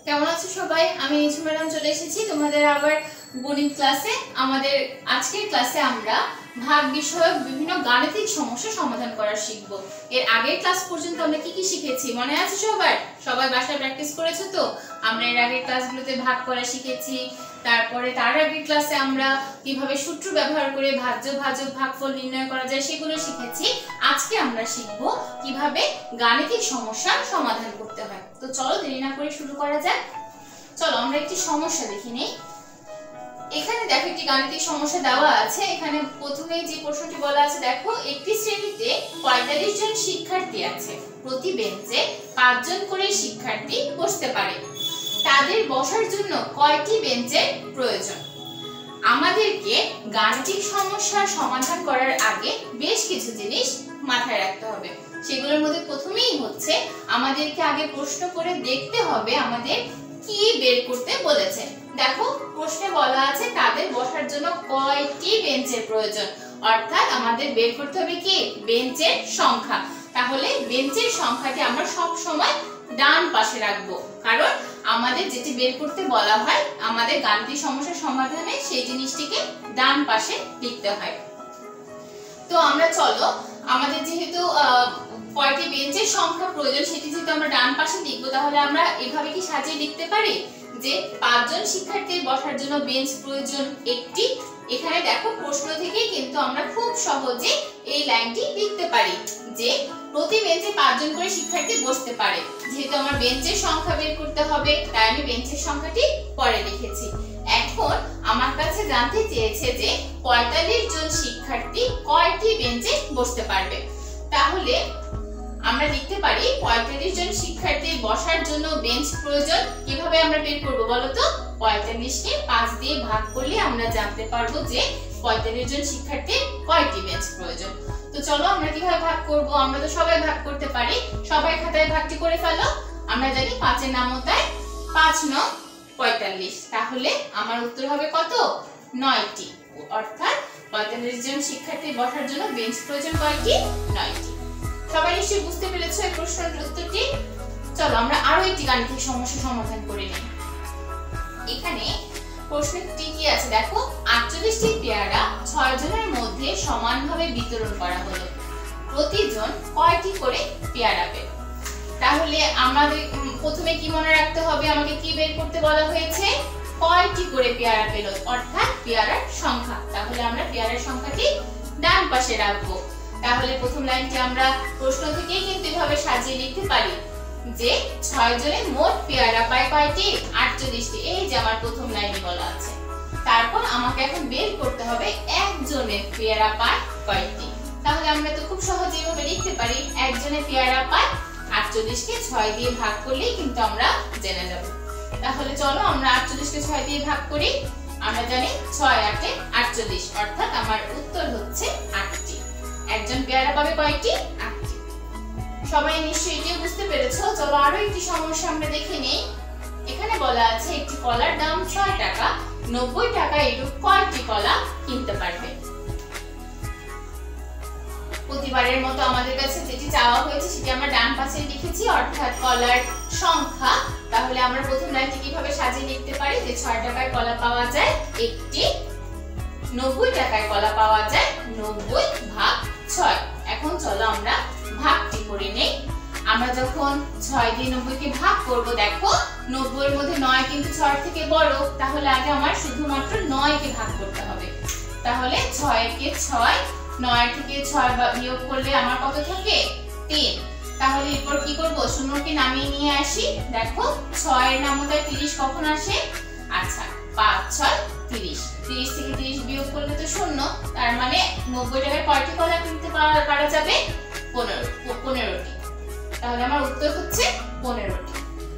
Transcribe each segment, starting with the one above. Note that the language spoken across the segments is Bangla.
কেমন আছো সবাই? আমি নিঝু ম্যাডাম চলে এসেছি তোমাদের আবার গণিত ক্লাসে। আমাদের আজকের ক্লাসে আমরা ভাগ বিষয়ক বিভিন্ন গাণিতিক সমস্যা সমাধান করা শিখব। এর আগের ক্লাস পর্যন্ত আমরা কি কি শিখেছি মনে আছে সবার? সবাই বাসায় প্র্যাকটিস করেছো তো? আমরা এর আগের ক্লাসগুলোতে ভাগ করা শিখেছি, তারপরে তার আগের ক্লাসে আমরা কিভাবে সূত্র ব্যবহার করে ভাজ্য ভাজক ভাগফল নির্ণয় করা যায় সেগুলো শিখেছি। আজকে আমরা শিখব কিভাবে গাণিতিক সমস্যা সমাধান করতে হয়। তো চলো দেরি না করে শুরু করা যাক। চলো আমরা একটি সমস্যা দেখে নেই। এখানে দেখো একটি গাণিতিক সমস্যা দেওয়া আছে। এখানে প্রথমেই যে প্রশ্নটি বলা আছে দেখো, একটি শ্রেণীতে ৪৫ জন শিক্ষার্থী আছে, প্রতি বেঞ্চে ৫ জন করে শিক্ষার্থী বসতে পারে, তাদের বসার জন্য কয়টি বেঞ্চের প্রয়োজন? আমাদেরকে গাণিতিক সমস্যার সমাধান করার আগে বেশ কিছু জিনিস মাথায় রাখতে হবে। সেগুলোর মধ্যে প্রথমেই হচ্ছে আমাদেরকে আগে প্রশ্ন করে দেখতে হবে আমাদের কি বের করতে বলেছে। দেখো প্রশ্নে বলা আছে তাদের বসার জন্য কয়টি বেঞ্চের প্রয়োজন, অর্থাৎ আমাদের বের করতে হবে কি বেঞ্চের সংখ্যা। তাহলে বেঞ্চের সংখ্যাটি আমরা সব সময় ডান পাশে রাখবো, কারণ আমাদের যেটি বের করতে বলা হয় আমাদের গাণিতিক সমস্যার সমাধানে সেই জিনিসটিকে ডান পাশে লিখতে হয়। তো আমরা চলো আমাদের যেহেতু কয়টি বেঞ্চের সংখ্যা প্রয়োজন সেটি যেহেতু আমরা ডান পাশে লিখবো, তাহলে আমরা এভাবে কি সাজিয়ে লিখতে পারি যে ৫ জন শিক্ষার্থীর বসার জন্য বেঞ্চ প্রয়োজন একটি। এখানে দেখো প্রশ্ন থেকেই কিন্তু আমরা খুব সহজে এই লাইনটি লিখতে পারি যে প্রতি বেঞ্চে ৫ জন করে শিক্ষার্থী বসতে পারে। যেহেতু আমার বেঞ্চের সংখ্যা বের করতে হবে তাই আমি বেঞ্চের সংখ্যাটি পরে লিখেছি। এখন আমার কাছে জানতে চেয়েছে যে ৪৫ জন শিক্ষার্থী কয়টি বেঞ্চে বসতে পারবে। তাহলে আমরা লিখতে পারি ৪৫ জন শিক্ষার্থীর বসার জন্য বেঞ্চ প্রয়োজন। কিভাবে আমরা বের করব বলো তো? ৪৫ কে ৫ দিয়ে ভাগ করলে আমরা জানতে পারবো যে ৪৫ জন শিক্ষার্থীর কয়টি বেঞ্চ প্রয়োজন। তো চলো আমরা কিভাবে ভাগ করব? আমরা তো সবাই ভাগ করতে পারি। সবাই খাতায় ভাগটি করে ফেলো। আমরা জানি ৫ এর নামতায় ৫ ৯ ৪৫। তাহলে আমার উত্তর হবে কত? ৯টি। অর্থাৎ ৪৫ জন শিক্ষার্থীর বসার জন্য বেঞ্চ প্রয়োজন কয়টি? 9টি। সবাই নিশ্চয়ই বুঝতে পেরেছো এই প্রশ্নের উত্তরটি। চলো আমরা আরো একটি গাণিতিক সমস্যা সমাধান করে নিই। এখানে প্রশ্নটি কি আছে দেখো, ৪৮টি পেয়ারা ৬ জনের মধ্যে সমানভাবে বিতরণ করা হলো, প্রতিজন কয়টি করে পেয়ারা পেল? তাহলে আমাদের প্রথমে কি মনে রাখতে হবে, আমাকে কি বের করতে বলা হয়েছে? কয়টি করে পেয়ারা পেল, অর্থাৎ পেয়ারার সংখ্যা। তাহলে আমরা পেয়ারার সংখ্যাটি ডান পাশে রাখবো। তাহলে প্রথম লাইনটি আমরা প্রশ্ন থেকেই কিন্তু এভাবে সাজিয়ে লিখতে পারি যে ৬ জনে মোট পেয়ারা পায় কয়টি? ৪৮টি। এই যে আমার প্রথম লাইনে বলা আছে। তারপর আমাকে এখন বের করতে হবে একজনে পেয়ারা পায় কয়টি। তাহলে আমরা তো খুব সহজে এভাবে লিখতে পারি একজনে পেয়ারা পায় ৪৮ কে ৬ দিয়ে ভাগ করলেই কিন্তু আমরা জেনে যাব। তাহলে চলো আমরা ৪৮ কে ৬ দিয়ে ভাগ করি। আমরা জানি ৬ ৮ ৪৮, অর্থাৎ আমার উত্তর হচ্ছে ৮টি। একজন পেয়ারা পাবে কয়টি? ৮টি। সবাই নিশ্চয়ই এটিও বুঝতে পেরেছো। চলো আরো একটি সমস্যা আমরা দেখে নেই। এখানে বলা আছে একটি কলার দাম ৬ টাকা, ৯০ টাকা এরূপ কয়টি কলা কিনতে পারবে? প্রতিবারের মতো আমাদের কাছে যেটি চাওয়া হয়েছে সেটি আমরা ডান পাশে লিখেছি, অর্থাৎ কলার সংখ্যা। তাহলে আমরা প্রথম লাইনটি কিভাবে সাজিয়ে লিখতে পারি যে ৬ টাকায় কলা পাওয়া যায় একটি, ৯০ টাকায় কলা পাওয়া যায় ৯০ ভাগ ৬। এখন চলো আমরা ভাগটি করে নেই। আমরা যখন ৬ দিয়ে ৯০ কে ভাগ করব, দেখো ৯০ এর মধ্যে ৯ কিন্তু ৬ থেকে বড়। তাহলে আগে আমার শুধুমাত্র ৯ কে ভাগ করতে হবে। তাহলে ৬ কে ৬, ৯ থেকে ৬ বিয়োগ করলে আমার কত থাকে? ৩। তাহলে এরপর কি করব? শূন্যকে নামিয়ে নিয়ে আসি। দেখো ৬ এর নামতায় ৩০ কখন আসে? আচ্ছা ৫ ৬ ৩০। ৩০ থেকে ৩০ বিয়োগ করলে তো শূন্য। তার মানে ৯০ টাকায় কয়টি কলা কিনতে পারা যাবে? ১৫টি। তাহলে আমার উত্তর হচ্ছে ১৫টি।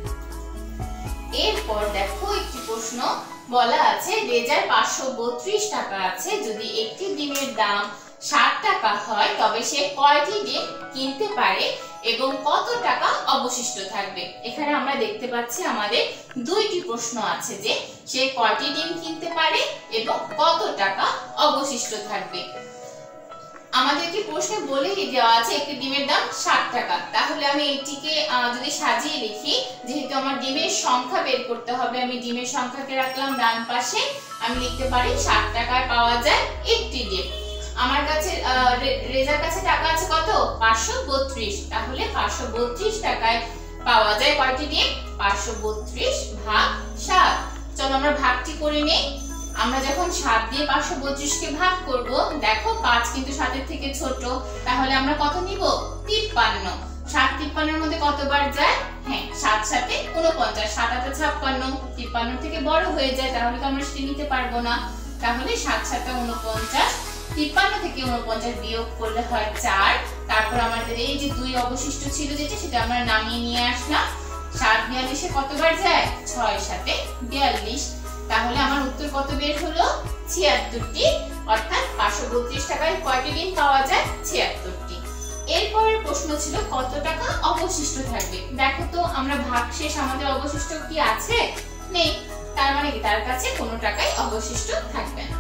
এরপর দেখো একটি প্রশ্ন বলা আছে রেজার ৫৩২ টাকা আছে, যদি একটি ডিমের দাম ৬০ টাকা হয় তবে সে কয়টি ডিম কিনতে পারে এবং কত টাকা অবশিষ্ট থাকবে? এখানে আমরা দেখতে পাচ্ছি আমাদের দুইটি প্রশ্ন আছে যে সে কয়টি ডিম কিনতে পারে এবং কত টাকা অবশিষ্ট থাকবে। আমাদেরকে প্রশ্নে বলেই দেওয়া আছে একটি ডিমের দাম 60 টাকা। তাহলে আমি এইটিকে যদি সাজিয়ে লিখি, যেহেতু আমার ডিমের সংখ্যা বের করতে হবে, আমি ডিমের সংখ্যাকে রাখলাম ডান পাশে। আমি লিখতে পারি 60 টাকায় পাওয়া যায় একটি ডিম। আমার কাছে রেজার কাছে টাকা আছে কত? 532। তাহলে 532 টাকায় পাওয়া যায় কয়টি ডিম? 532 ভাগ 7। চলো আমরা ভাগটি করে নেই। আমরা যখন 7 দিয়ে 532 কে ভাগ করব, দেখো 5 কিন্তু 7 এর থেকে ছোট, তাহলে আমরা কত নিব? 53। 7 53 এর মধ্যে কতবার যায়? হ্যাঁ, 7 7 49, 7 8 56, 53 থেকে বড় হয়ে যায়, তাহলে তো আমরা সেটা নিতে পারবো না। তাহলে 7 7 49, 53 থেকে 49 বিয়োগ করলে হয় 4। তারপর আমাদের এই যে 2 অবশিষ্ট ছিল যেটা, সেটা আমরা নামিয়ে নিয়ে আসলাম। 7 42 এ কতবার যায়? 6 7 42। তাহলে আমার উত্তর কত বের হলো? 76টি। অর্থাৎ 532 টাকায় কয়টি ডিম পাওয়া যায়? 76টি। এরপরের প্রশ্ন ছিল কত টাকা অবশিষ্ট থাকবে। দেখো তো আমরা ভাগশেষ আমাদের অবশিষ্ট কি আছে? নেই। তার মানে কি তার কাছে কোনো টাকাই অবশিষ্ট থাকবে না।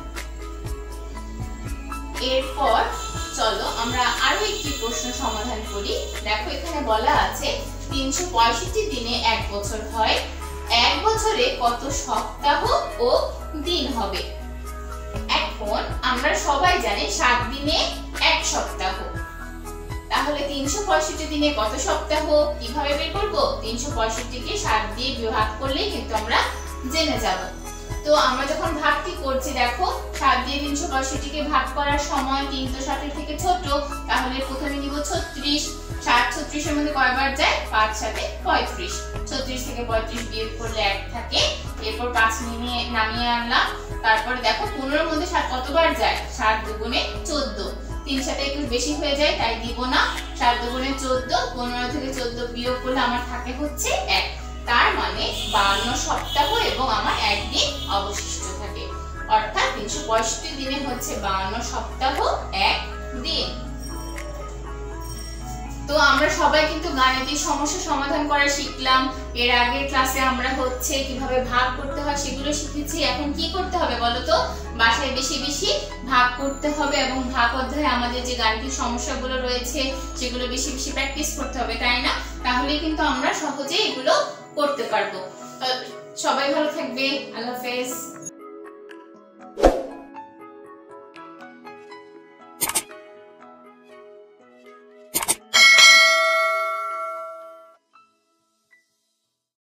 এরপর চলো আমরা আরো একটি প্রশ্ন সমাধান করি। দেখো এখানে বলা আছে 365 দিনে 1 বছর হয়, 1 বছরে কত সপ্তাহ ও দিন হবে? এখন আমরা সবাই জানি 7 দিনে 1 সপ্তাহ। তাহলে 365 দিনে কত সপ্তাহ কিভাবে বের করব? 365 কে 7 দিয়ে ভাগ করলেই কিন্তু আমরা জেনে যাব। তো আমরা যখন ভাগটি করছি, দেখো 7 দিয়ে 365 কে ভাগ করার সময় 3 তো 7 এর থেকে ছোট, তাহলে প্রথমে নিব 36। 7 36 এর মধ্যে কয়বার যায়? 5 7 35। 36 থেকে 35 বিয়োগ করলে 1 থাকে। এরপর 5 নামিয়ে আনলাম। তারপর দেখো 15 এর মধ্যে 7 কতবার যায়? 7 দুগুণে 14। 3 7 একটু বেশি হয়ে যায়, তাই দিব না। 7 দুগুণে 14, 15 থেকে 14 বিয়োগ করলে আমার থাকে হচ্ছে 1। তার মানে 52 সপ্তাহ এবং আমার 1 দিন অবশিষ্ট থাকে। অর্থাৎ 365 দিনে হচ্ছে 52 সপ্তাহ 1 দিন। তো আমরা সবাই কিন্তু গাণিতিক সমস্যা সমাধান করা শিখলাম। এর আগের ক্লাসে আমরা হচ্ছে কিভাবে ভাগ করতে হয় সেগুলো শিখেছি। এখন কি করতে হবে বলো তো? বাসায় বেশি বেশি ভাগ করতে হবে এবং ভাগ অধ্যায়ে আমাদের যে গাণিতিক সমস্যাগুলো রয়েছে সেগুলো বেশি বেশি প্র্যাকটিস করতে হবে, তাই না? তাহলে কিন্তু আমরা সহজেই এগুলো করতে পারবো। সবাই ভালো থাকবে। আল্লাহ হাফেজ।